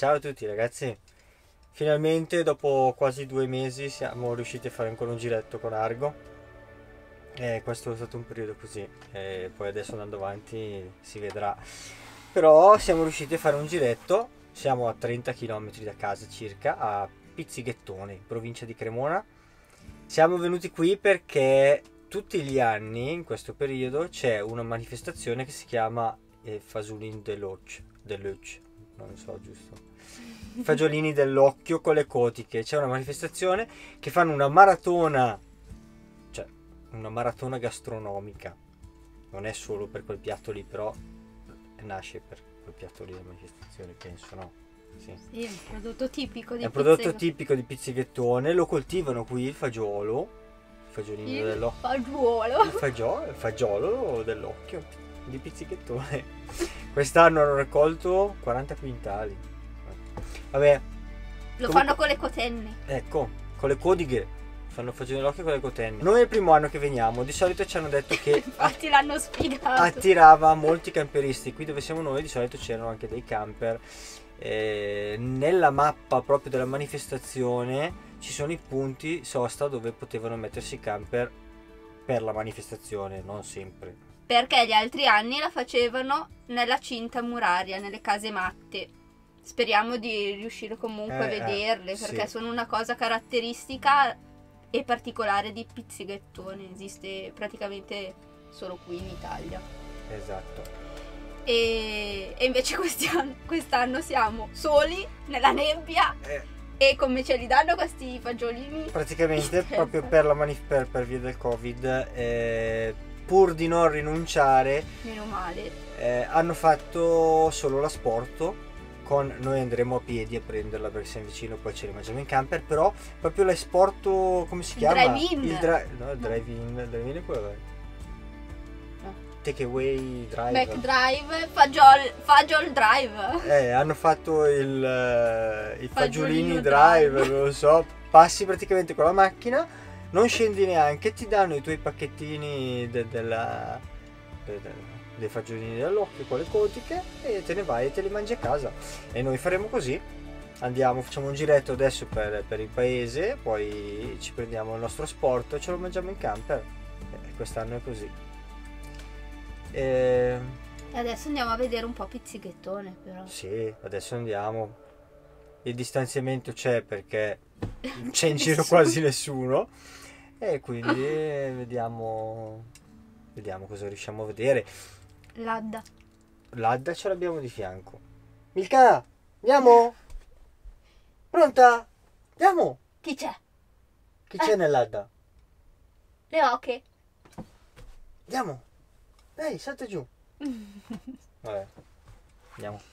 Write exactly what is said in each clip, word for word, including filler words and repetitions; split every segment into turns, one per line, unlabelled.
Ciao a tutti ragazzi, finalmente dopo quasi due mesi siamo riusciti a fare ancora un giretto con Argo e questo è stato un periodo così e poi adesso andando avanti si vedrà, però siamo riusciti a fare un giretto. Siamo a trenta chilometri da casa circa, a Pizzighettone, in provincia di Cremona. Siamo venuti qui perché tutti gli anni in questo periodo c'è una manifestazione che si chiama eh, Fasulin Deloc, Deloc, non so giusto, fagiolini dell'occhio con le cotiche. C'è una manifestazione che fanno una maratona, cioè una maratona gastronomica, non è solo per quel piatto lì, però nasce per quel piatto lì la manifestazione, penso, no? Sì.
Sì, è un prodotto tipico di
È un prodotto
Pizzighettone.
tipico di Pizzighettone, lo coltivano qui il fagiolo, il fagiolino
Il
dell'occhio,
fagiolo.
il fagiolo, il fagiolo dell'occhio di Pizzighettone. Quest'anno hanno raccolto quaranta quintali. Vabbè,
Lo
comunque-
fanno con le cotenne.
ecco, con le codighe, fanno fagione dell'occhio con le cotenne. Noi è il primo anno che veniamo, di solito ci hanno detto che
Infatti l'hanno spiegato.
attirava molti camperisti. Qui dove siamo noi di solito c'erano anche dei camper. Eh, nella mappa proprio della manifestazione ci sono i punti sosta dove potevano mettersi i camper per la manifestazione, non sempre.
Perché gli altri anni la facevano nella cinta muraria, nelle case matte. Speriamo di riuscire comunque
Eh,
a
eh,
vederle,
sì.
perché sono una cosa caratteristica e particolare di Pizzighettone. Esiste praticamente solo qui in Italia.
Esatto.
E, e invece quest'anno, quest'anno siamo soli nella nebbia.
Eh,
E come ce li danno questi fagiolini?
praticamente
Scherzo.
proprio per la manif- per, per via del Covid, eh, pur di non rinunciare,
Meno male.
eh, hanno fatto solo l'asporto. Con noi andremo a piedi a prenderla perché siamo vicino, poi ce li mangiamo in camper. Però proprio l'esporto, come si
Il
chiama?
drive-in.
Il dri- no, il
No.
drive-in. Il drive-in è quello.
No.
Take away drive.
Back drive, fagiol, fagiol drive.
Eh, hanno fatto il, eh, i fagiolini
Fagiolino
drive,
drive.
non lo so. Passi praticamente con la macchina, non scendi neanche, ti danno i tuoi pacchettini de- della, de- de- dei fagiolini dell'occhio con le cotiche e te ne vai e te li mangi a casa. E noi faremo così. Andiamo, facciamo un giretto adesso per, per il paese, poi ci prendiamo il nostro sport e ce lo mangiamo in camper. E quest'anno è così. E...
E adesso andiamo a vedere un po' Pizzighettone, però.
Sì, adesso andiamo. Il distanziamento c'è perché non c'è in giro quasi nessuno. E quindi eh, vediamo. Vediamo cosa riusciamo a vedere.
L'Adda.
L'Adda ce l'abbiamo di fianco. Milka, andiamo? Pronta? Andiamo?
Chi c'è?
Chi c'è nell'Adda?
Le oche.
Andiamo. Dai, salta giù. Vabbè, andiamo.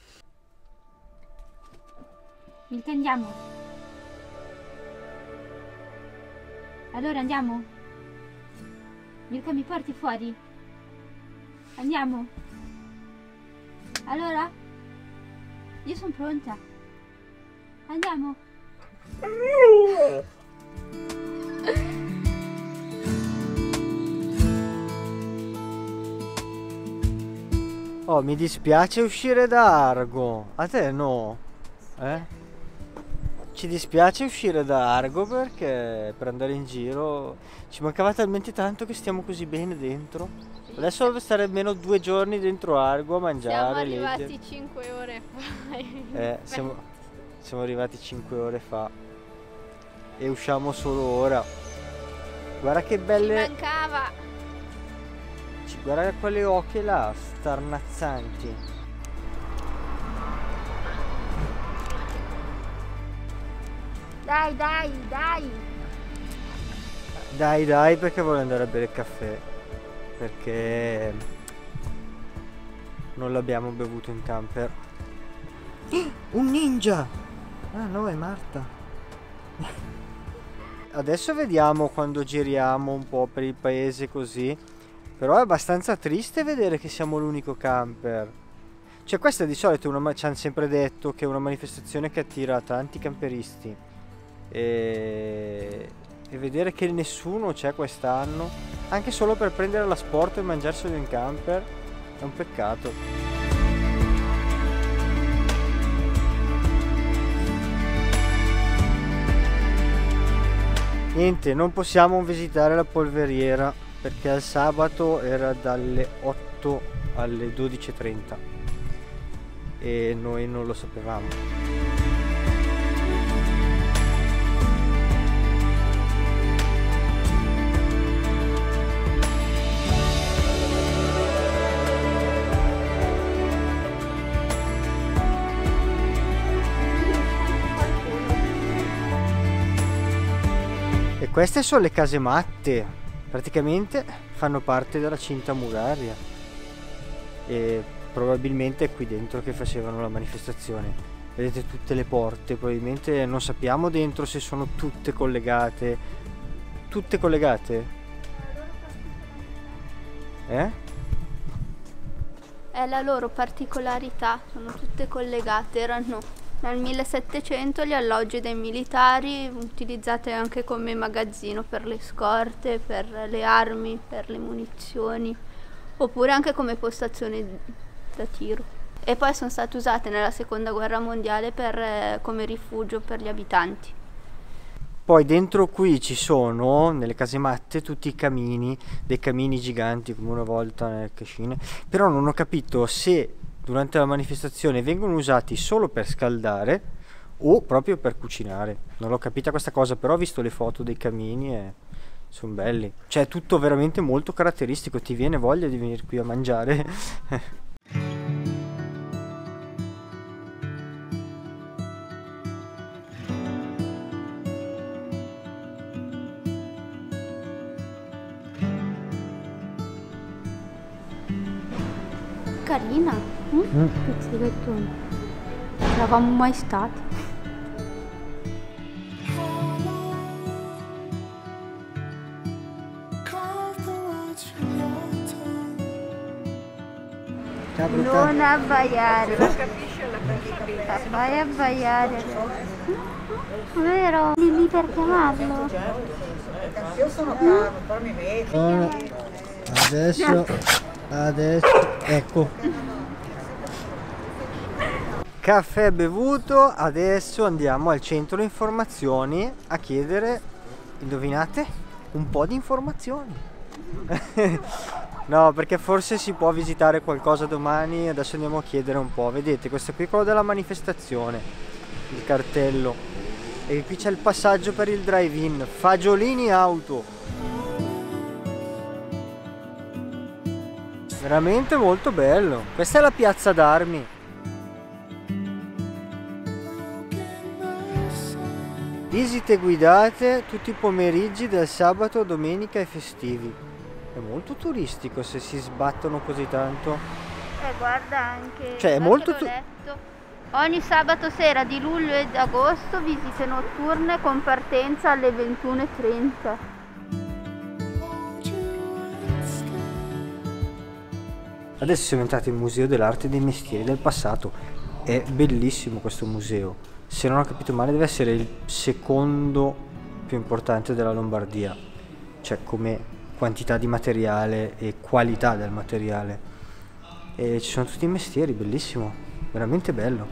Milka, andiamo. Allora andiamo. Milka, mi porti fuori? Andiamo. Allora? Io sono pronta. Andiamo.
Oh, mi dispiace uscire da Argo. A te no? Eh? Ci dispiace uscire da Argo perché per andare in giro ci mancava talmente tanto che stiamo così bene dentro. Adesso deve stare almeno due giorni dentro Argo a mangiare.
Siamo
leggere.
arrivati cinque ore fa.
Eh, siamo, siamo arrivati cinque ore fa e usciamo solo ora. Guarda che
Ci
belle.
mancava.
Ci- Guarda quelle occhie là, starnazzanti.
Dai, dai, dai.
Dai dai perché voglio andare a bere il caffè. Perché non l'abbiamo bevuto in camper. Un ninja! Ah no, è Marta. Adesso vediamo quando giriamo un po' per il paese così. Però è abbastanza triste vedere che siamo l'unico camper. Cioè questa di solito è una, ma- ci hanno sempre detto che è una manifestazione che attira tanti camperisti. E... e vedere che nessuno c'è quest'anno, anche solo per prendere la sport e mangiarselo in camper, è un peccato. Niente, non possiamo visitare la polveriera perché il sabato era dalle otto alle dodici e trenta e noi non lo sapevamo. E queste sono le casematte, praticamente fanno parte della cinta muraria e probabilmente è qui dentro che facevano la manifestazione. Vedete tutte le porte, probabilmente non sappiamo dentro se sono tutte collegate. Tutte collegate? Eh?
È la loro particolarità, sono tutte collegate, erano nel millesettecento gli alloggi dei militari, utilizzate anche come magazzino per le scorte, per le armi, per le munizioni, oppure anche come postazione da tiro. E poi sono state usate nella seconda guerra mondiale per, eh, come rifugio per gli abitanti.
Poi dentro qui ci sono, nelle casematte, tutti i camini, dei camini giganti come una volta nelle cascine, però non ho capito se durante la manifestazione vengono usati solo per scaldare o proprio per cucinare. Non l'ho capita questa cosa, però ho visto le foto dei camini e sono belli. Cioè è tutto veramente molto caratteristico, ti viene voglia di venire qui a mangiare.
Carina, mm? mm. Pizzichettone. Non eravamo mai stati. Non abbaiare. Vai a abbaiare adesso. Vero? Dimmi per chiamarlo.
Io sono bravo, però mi vedi.
Oh, adesso, adesso, ecco. Caffè bevuto, adesso andiamo al centro informazioni a chiedere, indovinate, un po' di informazioni. No, perché forse si può visitare qualcosa domani, adesso andiamo a chiedere un po'. Vedete, questo qui è quello della manifestazione, il cartello. E qui c'è il passaggio per il drive-in, Fagiolini Auto. Veramente molto bello. Questa è la piazza d'armi. Visite guidate tutti i pomeriggi del sabato, domenica e festivi. È molto turistico se si sbattono così tanto.
Eh, guarda anche.
Cioè, è molto tu-
Ogni sabato sera di luglio ed agosto visite notturne con partenza alle ventuno e trenta.
Adesso siamo entrati al Museo dell'Arte e dei Mestieri del Passato. È bellissimo questo museo. Se non ho capito male deve essere il secondo più importante della Lombardia. Cioè come quantità di materiale e qualità del materiale. E ci sono tutti i mestieri, bellissimo, veramente bello.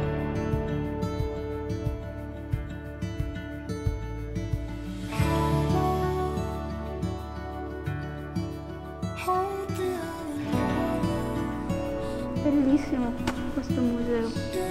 Bellissimo questo museo.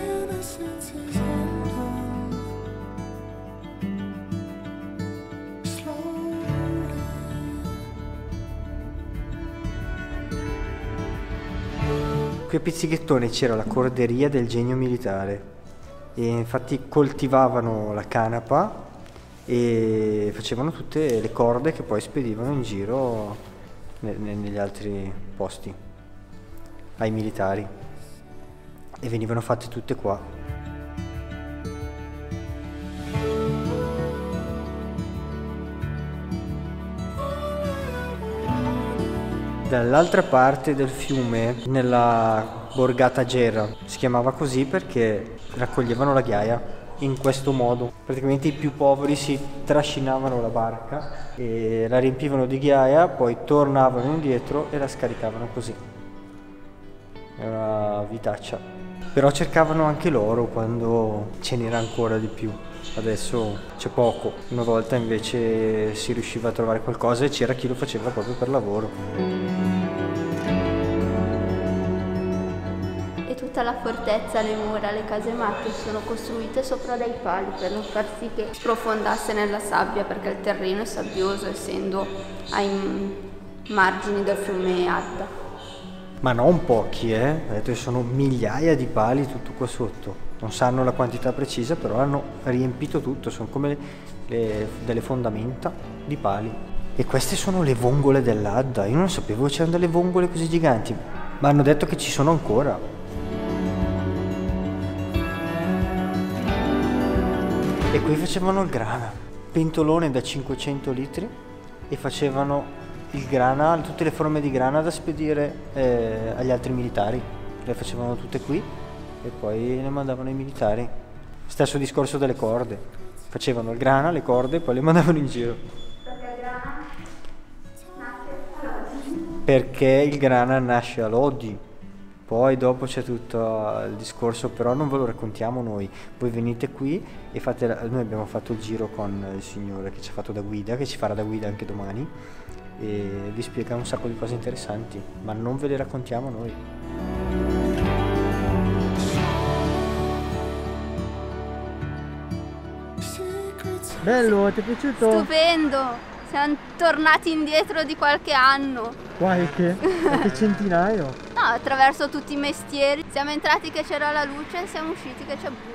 Qui a Pizzighettone c'era la corderia del Genio Militare e infatti coltivavano la canapa e facevano tutte le corde che poi spedivano in giro ne- ne- negli altri posti ai militari e venivano fatte tutte qua. Dall'altra parte del fiume, nella borgata Gera, si chiamava così perché raccoglievano la ghiaia in questo modo. Praticamente i più poveri si trascinavano la barca e la riempivano di ghiaia, poi tornavano indietro e la scaricavano così. Era una vitaccia. Però cercavano anche l'oro quando ce n'era ancora di più. adesso c'è poco. Una volta invece si riusciva a trovare qualcosa e c'era chi lo faceva proprio per lavoro.
E tutta la fortezza, le mura, le casematte sono costruite sopra dei pali per non far sì che sprofondasse nella sabbia, perché il terreno è sabbioso essendo ai margini del fiume Adda.
Ma non pochi, eh? Ho detto che sono migliaia di pali tutto qua sotto. Non sanno la quantità precisa, però hanno riempito tutto, sono come le, delle fondamenta di pali. E queste sono le vongole dell'Adda. Io non sapevo che c'erano delle vongole così giganti, ma hanno detto che ci sono ancora. E qui facevano il grana, pentolone da cinquecento litri, e facevano il grana, tutte le forme di grana da spedire eh, agli altri militari. Le facevano tutte qui e poi le mandavano ai militari. Stesso discorso delle corde, facevano il grana, le corde e poi le mandavano in giro.
Perché il grana nasce a Lodi.
Perché il grana nasce a Lodi. Poi dopo c'è tutto il discorso, però non ve lo raccontiamo noi. Voi venite qui e fate la... Noi abbiamo fatto il giro con il signore che ci ha fatto da guida, che ci farà da guida anche domani, e vi spiega un sacco di cose interessanti, ma non ve le raccontiamo noi. Bello, ti è piaciuto?
Stupendo! Siamo tornati indietro di qualche anno.
Qualche? Qualche centinaio?
No, attraverso tutti i mestieri. Siamo entrati che c'era la luce e siamo usciti che c'è buio.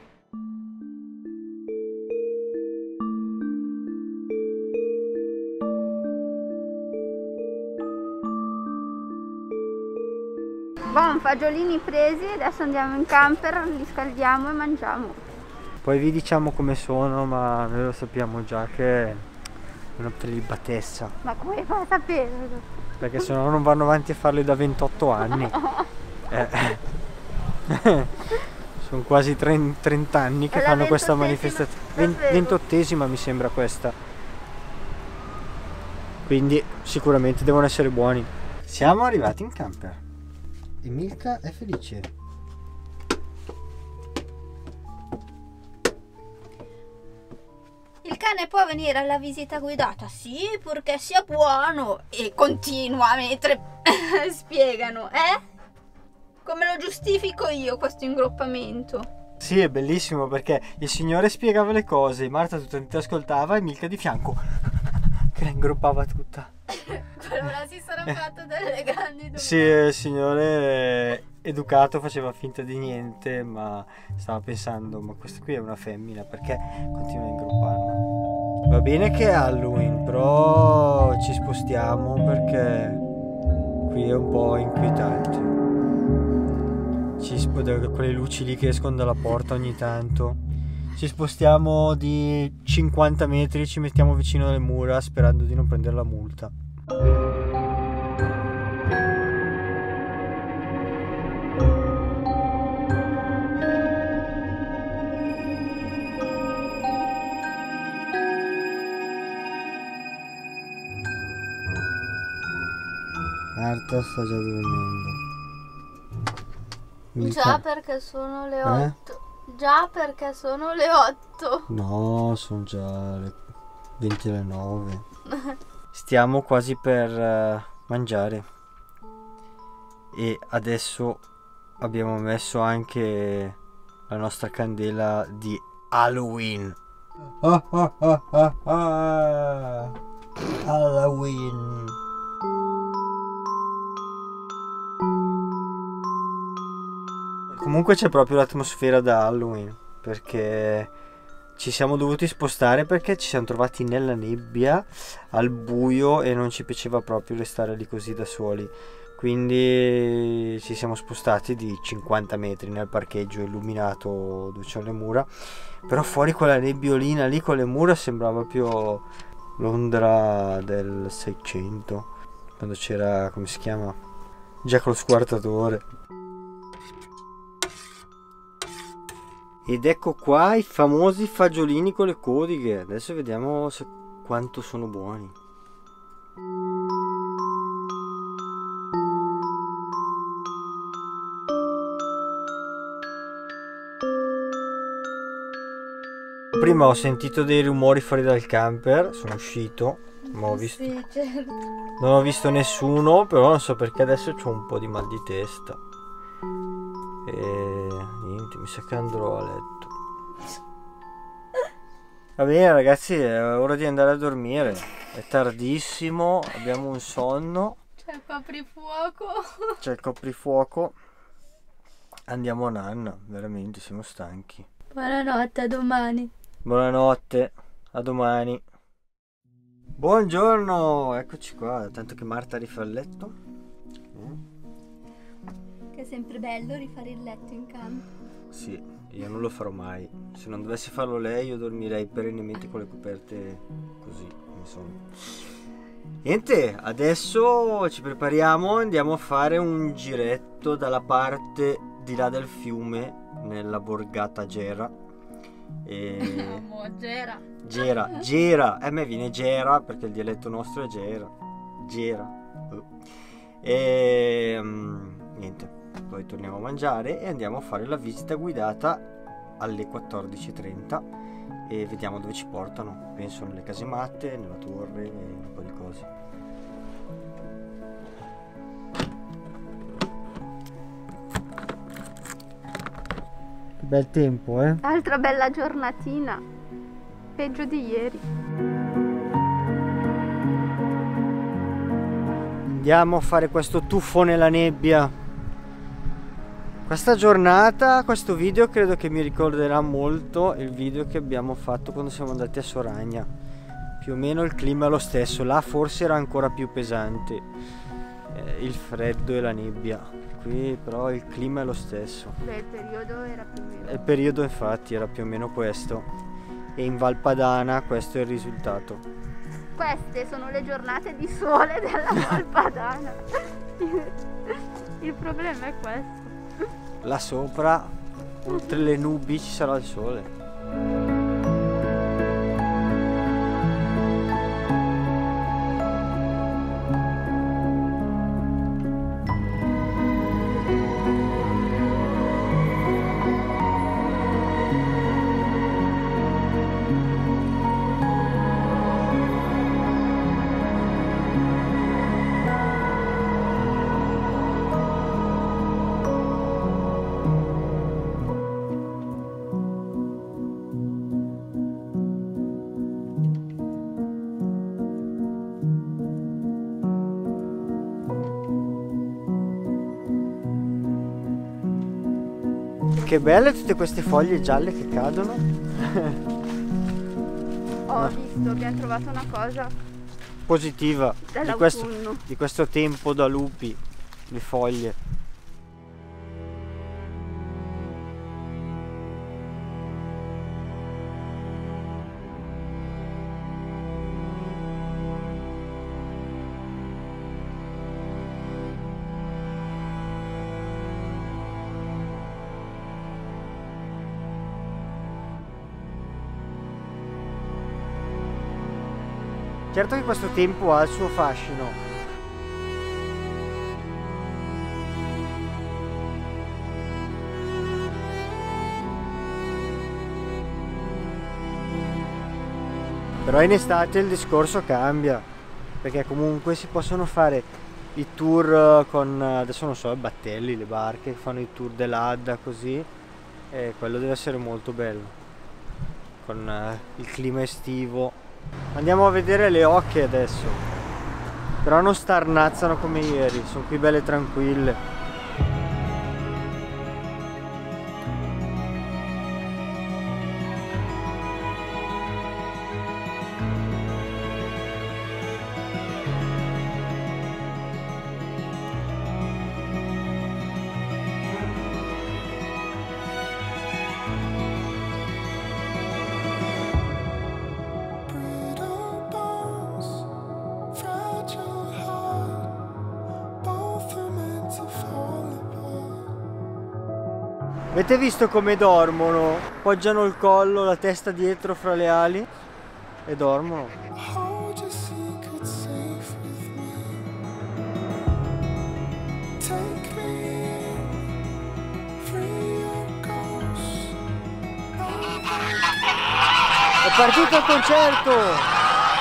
Buon, fagiolini presi, adesso andiamo in camper, li scaldiamo e mangiamo.
Poi vi diciamo come sono, ma noi lo sappiamo già che è una prelibatezza.
Ma come fai a sapere?
Perché se no non vanno avanti a farli da ventotto anni. eh. Sono quasi trenta anni che
È la
fanno questa
ventottesima,
manifestazione.
davvero?
ventottesima mi sembra questa. Quindi sicuramente devono essere buoni. Siamo arrivati in camper e Milka è felice.
Il cane può venire alla visita guidata? Sì, purché sia buono. E continua mentre spiegano, eh? Come lo giustifico io questo ingroppamento?
Sì, è bellissimo perché il signore spiegava le cose, Marta tutta ti ascoltava e Milka di fianco che la ingroppava tutta.
Allora si sarà fatto delle grandi domande.
Sì, il signore educato faceva finta di niente, ma stava pensando, ma questa qui è una femmina, perché continua a ingropparla? Va bene che è Halloween, però ci spostiamo perché qui è un po' inquietante. Ci sp- quelle luci lì che escono dalla porta ogni tanto. Ci spostiamo di cinquanta metri, ci mettiamo vicino alle mura sperando di non prendere la multa. Marta sta già dormendo. Milka.
Già perché sono le
Eh?
otto. Già perché sono le otto.
No, sono già le venti alle nove. Stiamo quasi per uh, mangiare e adesso abbiamo messo anche la nostra candela di Halloween. Ah, ah, ah, ah, ah. Halloween. Comunque c'è proprio l'atmosfera da Halloween, perché ci siamo dovuti spostare perché ci siamo trovati nella nebbia, al buio, e non ci piaceva proprio restare lì così da soli. Quindi ci siamo spostati di cinquanta metri nel parcheggio illuminato dove c'è le mura, però fuori quella nebbiolina lì con le mura sembrava proprio Londra del seicento, quando c'era, come si chiama? Jack lo Squartatore. Ed ecco qua i famosi fagiolini con le codighe. Adesso vediamo se, quanto sono buoni. prima ho sentito dei rumori fuori dal camper, sono uscito, ma ho visto...
Sì, certo.
non ho visto nessuno, però non so perché adesso ho un po' di mal di testa. E niente, mi sa che andrò a letto. Va bene ragazzi, è ora di andare a dormire. È tardissimo, abbiamo un sonno.
C'è il coprifuoco.
C'è il coprifuoco. Andiamo a nanna, veramente siamo stanchi.
Buonanotte, a domani.
Buonanotte, a domani. Buongiorno, eccoci qua, tanto che Marta rifà il letto.
Che è sempre bello rifare il letto in campo.
Sì, io non lo farò mai. Se non dovesse farlo lei, io dormirei perennemente con le coperte così, insomma. Niente, adesso ci prepariamo, andiamo a fare un giretto dalla parte di là del fiume, nella borgata Gera. E...
Amo, Gera.
Gera, Gera, a me viene Gera perché il dialetto nostro è Gera. Gera. E um, niente, poi torniamo a mangiare e andiamo a fare la visita guidata alle quattordici e trenta e vediamo dove ci portano. Penso nelle casematte, nella torre e un po' di cose. Bel tempo, eh?
Altra bella giornatina. Peggio di ieri.
Andiamo a fare questo tuffo nella nebbia. Questa giornata, questo video credo che mi ricorderà molto il video che abbiamo fatto quando siamo andati a Soragna. Più o meno il clima è lo stesso, là forse era ancora più pesante, eh, il freddo e la nebbia. Qui però il clima è lo stesso.
Beh, il periodo era più o meno.
Il periodo infatti era più o meno questo. E in Val Padana questo è il risultato.
Queste sono le giornate di sole della Val Padana. Il problema è questo.
Là sopra, oltre le nubi, ci sarà il sole. Che belle tutte queste foglie gialle che cadono.
Ho visto, abbiamo trovato una cosa
Positiva di questo,
dell'autunno.
di questo tempo da lupi, le foglie. Certo che questo tempo ha il suo fascino. Però in estate il discorso cambia, perché comunque si possono fare i tour con, adesso non so, i battelli, le barche, fanno i tour dell'Adda così, e quello deve essere molto bello, con uh, il clima estivo. Andiamo a vedere le oche adesso, però non starnazzano come ieri, sono qui belle tranquille. Avete visto come dormono? Poggiano il collo, la testa dietro fra le ali e dormono. È partito il concerto!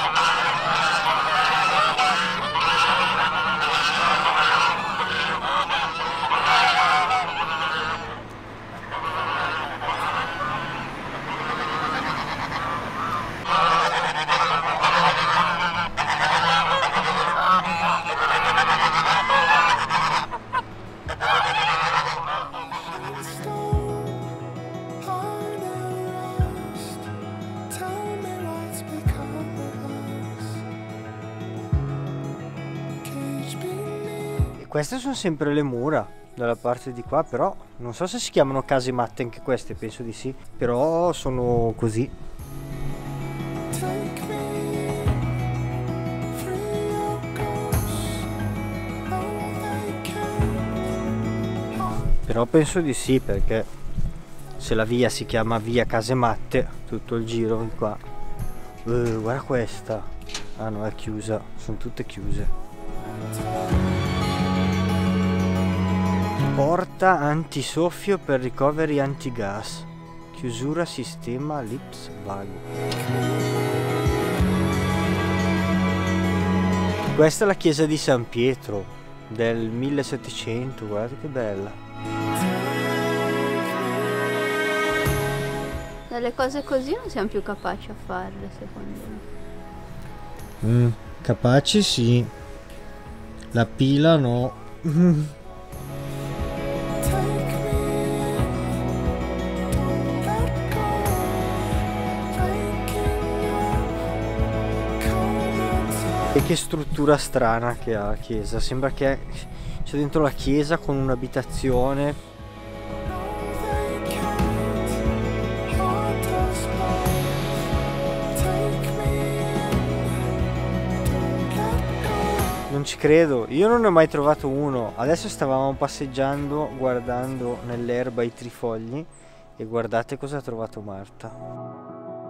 Queste sono sempre le mura dalla parte di qua, però non so se si chiamano casematte anche queste, penso di sì, però sono così. Però penso di sì, perché se la via si chiama via Casematte, tutto il giro di qua. Uh, guarda questa. Ah no, è chiusa, sono tutte chiuse. Porta antisoffio per ricoveri antigas. Chiusura sistema Lips Vago. Questa è la chiesa di San Pietro del millesettecento, guardate che bella.
Delle cose così non siamo più capaci a farle, secondo me.
Mm, capaci sì. La pila no. E che struttura strana che ha la chiesa, sembra che c'è dentro la chiesa con un'abitazione. Non ci credo, io non ne ho mai trovato uno. Adesso stavamo passeggiando guardando nell'erba i trifogli e guardate cosa ha trovato Marta.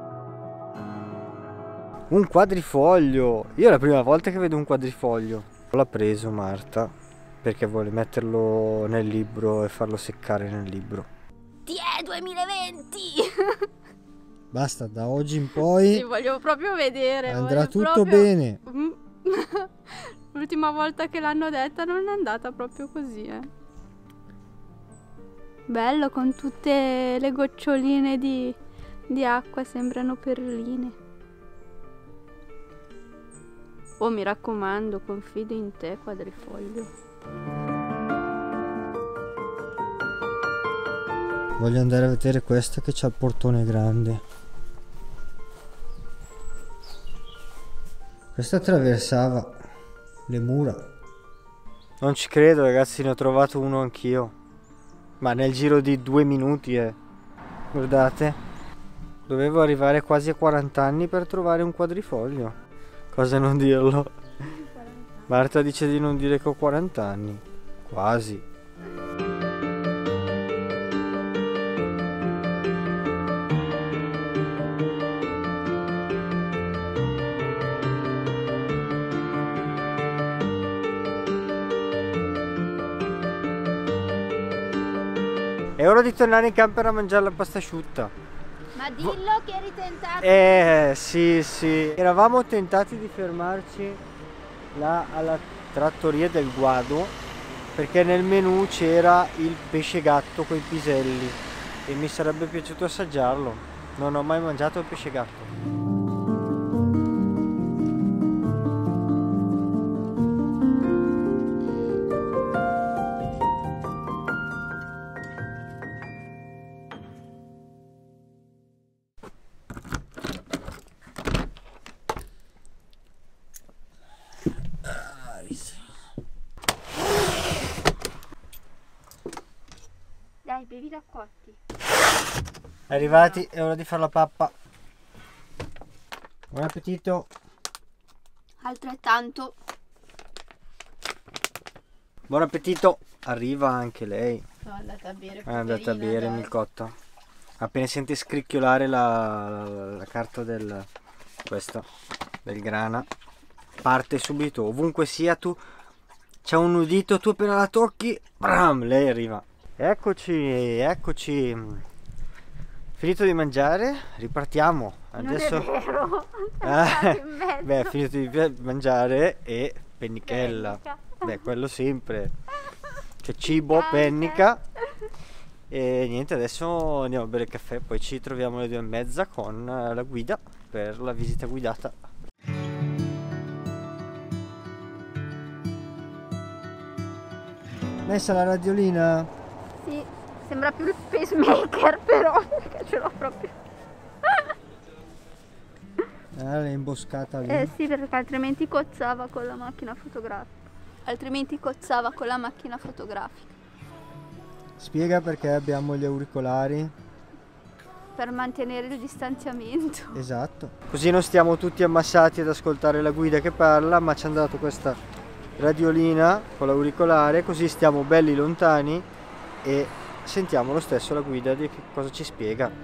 Un quadrifoglio! Io è la prima volta che vedo un quadrifoglio. L'ha preso Marta perché vuole metterlo nel libro e farlo seccare nel libro.
Ti è duemilaventi!
Basta, da oggi in poi
Sì, voglio proprio vedere.
andrà
voglio
tutto
proprio...
bene.
L'ultima volta che l'hanno detta non è andata proprio così, eh. Bello, con tutte le goccioline di, di acqua, sembrano perline. Oh, mi raccomando, confido in te, quadrifoglio.
Voglio andare a vedere questa che c'ha il portone grande. Questa attraversava le mura. Non ci credo, ragazzi, ne ho trovato uno anch'io. Ma nel giro di due minuti, eh. Guardate. Dovevo arrivare quasi a quaranta anni per trovare un quadrifoglio. Cosa non dirlo? Marta dice di non dire che ho quaranta anni. Quasi. È ora di tornare in camper a mangiare la pasta asciutta.
Ma dillo che eri tentato.
Eh sì sì. Eravamo tentati di fermarci là alla trattoria del Guado perché nel menù c'era il pesce gatto coi piselli e mi sarebbe piaciuto assaggiarlo. Non ho mai mangiato il pesce gatto.
Dai, bevi da cotti.
Arrivati, è ora di fare la pappa. Buon appetito.
Altrettanto.
Buon appetito. Arriva anche lei.
Sono andata a bere.
È andata a bere Milcotta. Appena sente scricchiolare la, la, la carta del questa del grana, parte subito. Ovunque sia tu, c'è un udito, tu appena la tocchi, bram, lei arriva. Eccoci, eccoci. Finito di mangiare, ripartiamo. Adesso...
Non è vero,
Ah,
in mezzo.
beh, finito di mangiare e pennichella.
Pennica.
Beh, quello sempre. C'è cibo, pennica. E niente, adesso andiamo a bere il caffè, poi ci troviamo alle due e mezza con la guida per la visita guidata. Messa la radiolina?
Sì, sembra più il pacemaker però, perché ce l'ho proprio.
Ah, l'hai imboscata lì.
Eh sì, perché altrimenti cozzava con la macchina fotografica. Altrimenti cozzava con la macchina fotografica.
Spiega perché abbiamo gli auricolari.
Per mantenere il distanziamento.
Esatto. Così non stiamo tutti ammassati ad ascoltare la guida che parla, ma ci hanno dato questa radiolina con l'auricolare, così stiamo belli lontani e sentiamo lo stesso la guida di che cosa ci spiega.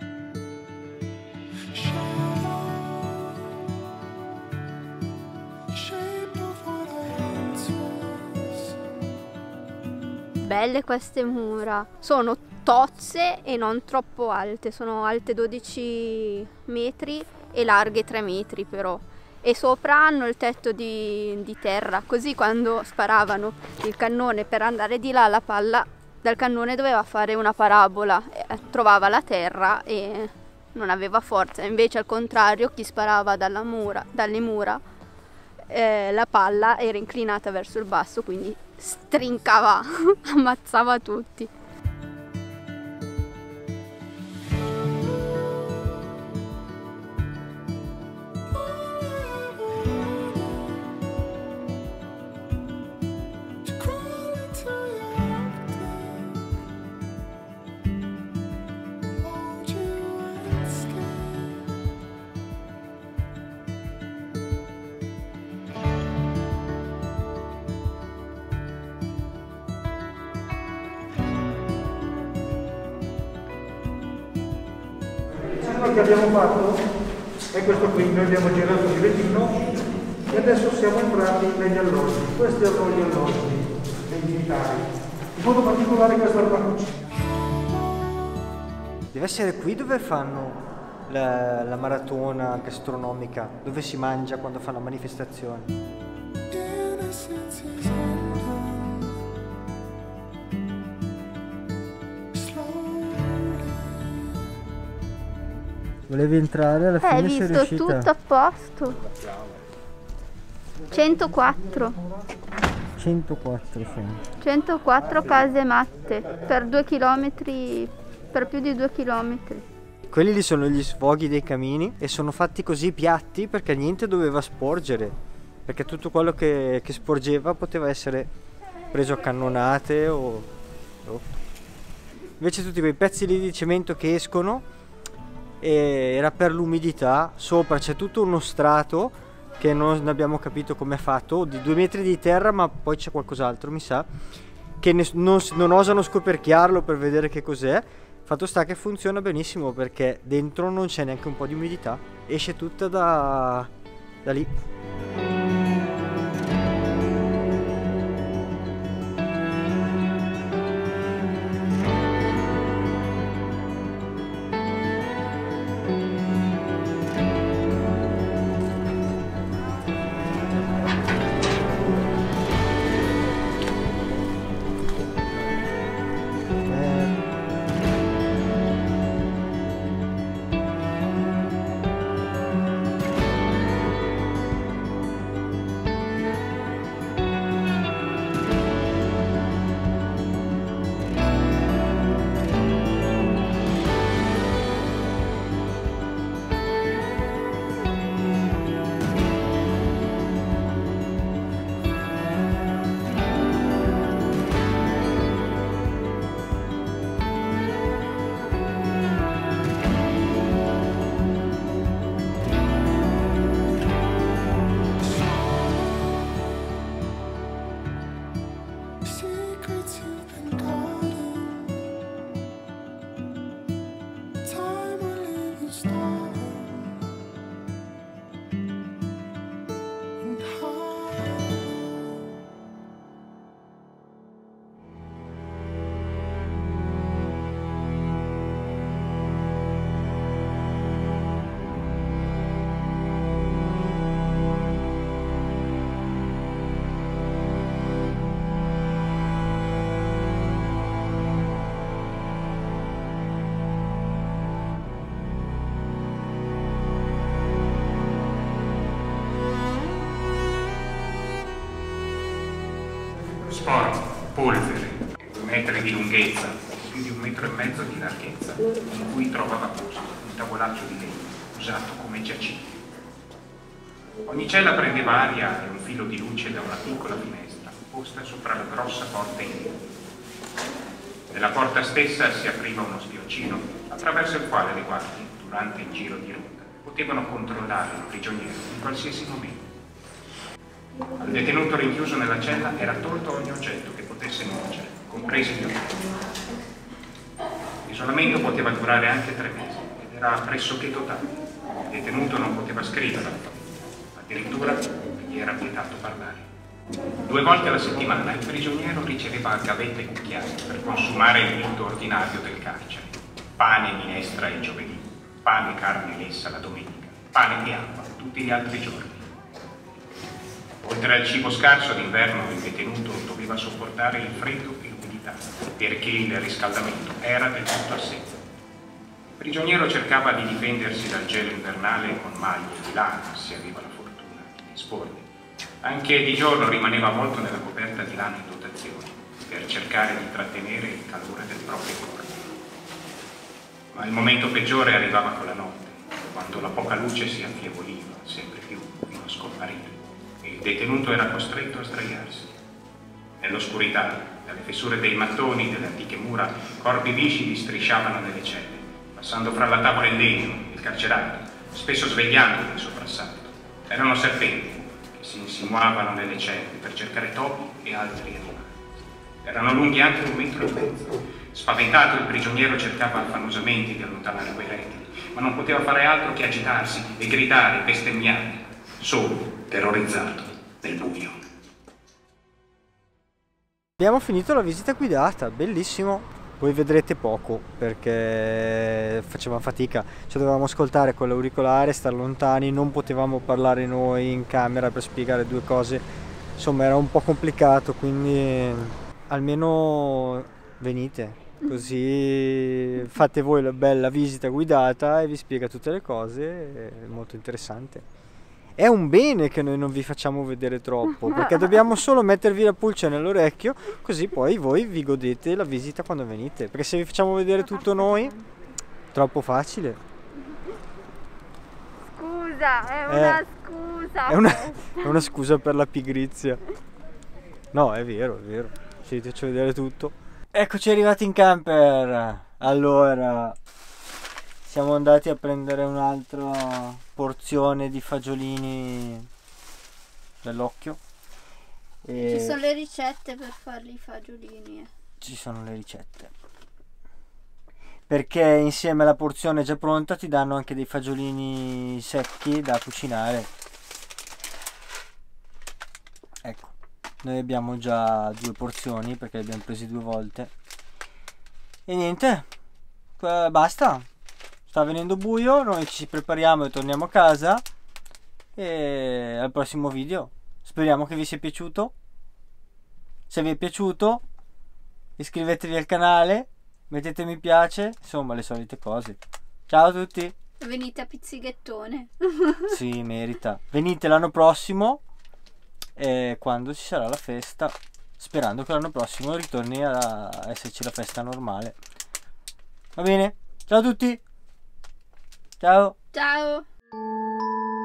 Belle queste mura, sono tozze e non troppo alte, sono alte dodici metri e larghe tre metri però, e sopra hanno il tetto di, di terra, così quando sparavano il cannone per andare di là, la palla dal cannone doveva fare una parabola, eh, trovava la terra e non aveva forza. Invece al contrario, chi sparava dalla mura, dalle mura, eh, la palla era inclinata verso il basso, quindi strincava, ammazzava tutti.
Quello che abbiamo fatto è questo qui, noi abbiamo girato il girettino e adesso siamo entrati negli alloggi. Questi sono gli alloggi dei militari, in modo particolare questa è la cucina.
Deve essere qui dove fanno la, la maratona gastronomica, dove si mangia quando fanno manifestazioni. Volevi entrare, alla fine
Hai
sei
visto
riuscita.
tutto a posto. centoquattro.
centoquattro sono.
centoquattro case matte per due chilometri, per più di due chilometri.
Quelli lì sono gli sfoghi dei camini e sono fatti così piatti perché niente doveva sporgere, perché tutto quello che, che sporgeva poteva essere preso a cannonate o, o. Invece tutti quei pezzi lì di cemento che escono, e era per l'umidità. Sopra c'è tutto uno strato che non abbiamo capito come è fatto, di due metri di terra, ma poi c'è qualcos'altro mi sa che ne, non, non osano scoperchiarlo per vedere che cos'è. Fatto sta che funziona benissimo perché dentro non c'è neanche un po' di umidità, esce tutta da, da lì.
fosforo, polvere, due metri di lunghezza, più di un metro e mezzo di larghezza, in cui trovava posto un tavolaccio di legno usato come giaciglio. Ogni cella prendeva aria e un filo di luce da una piccola finestra posta sopra la grossa porta in legno. Nella porta stessa si apriva uno spioncino attraverso il quale le guardie, durante il giro di ronda, potevano controllare il prigioniero in qualsiasi momento. Al detenuto rinchiuso nella cella era tolto ogni oggetto che potesse nuocere, compresi gli occhi. L'isolamento poteva durare anche tre mesi ed era pressoché totale. Il detenuto non poteva scrivere alfabeto, addirittura gli era vietato parlare. Due volte alla settimana il prigioniero riceveva gavette e cucchiai per consumare il vitto ordinario del carcere: pane e minestra il giovedì, pane e carne lessa la domenica, pane e acqua tutti gli altri giorni. Oltre al cibo scarso d'inverno, il detenuto doveva sopportare il freddo e l'umidità, perché il riscaldamento era del tutto assente. Il prigioniero cercava di difendersi dal gelo invernale con maglie di lana, se aveva la fortuna di esporli. Anche di giorno rimaneva avvolto nella coperta di lana in dotazione, per cercare di trattenere il calore del proprio corpo. Ma il momento peggiore arrivava con la notte, quando la poca luce si affievoluva sempre più fino a scomparire. Il detenuto era costretto a sdraiarsi. Nell'oscurità, dalle fessure dei mattoni delle antiche mura, corpi viscidi strisciavano nelle celle, passando fra la tavola in legno, il carcerato, spesso svegliando del soprassalto. Erano serpenti che si insinuavano nelle celle per cercare topi e altri animali. Erano lunghi anche un metro e mezzo. Spaventato, il prigioniero cercava affannosamente di allontanare quei rettili, ma non poteva fare altro che agitarsi e gridare e bestemmiare, solo, terrorizzato, nel buio.
Abbiamo finito la visita guidata, bellissimo. Voi vedrete poco perché facevamo fatica, cioè dovevamo ascoltare con l'auricolare, stare lontani, non potevamo parlare noi in camera per spiegare due cose, insomma era un po' complicato, quindi almeno venite, così fate voi la bella visita guidata e vi spiega tutte le cose, è molto interessante. È un bene che noi non vi facciamo vedere troppo, perché dobbiamo solo mettervi la pulce nell'orecchio, così poi voi vi godete la visita quando venite. Perché se vi facciamo vedere tutto noi, troppo facile.
Scusa, è una
Eh,
scusa.
È una, è una scusa per la pigrizia. No, è vero, è vero. Ci faccio vedere tutto. Eccoci arrivati in camper. Allora, siamo andati a prendere un'altra porzione di fagiolini dell'occhio. E
Ci sono le ricette per farli i fagiolini. eh.
ci sono le ricette. Perché insieme alla porzione già pronta ti danno anche dei fagiolini secchi da cucinare. Ecco, noi abbiamo già due porzioni perché le abbiamo presi due volte. E niente, qua basta. Sta venendo buio, noi ci prepariamo e torniamo a casa. E al prossimo video. Speriamo che vi sia piaciuto. Se vi è piaciuto, iscrivetevi al canale, mettete mi piace, insomma le solite cose. Ciao a tutti.
Venite a Pizzighettone.
Sì, merita. Venite l'anno prossimo, eh, quando ci sarà la festa. Sperando che l'anno prossimo ritorni a esserci la festa normale. Va bene? Ciao a tutti. Ciao.
Ciao.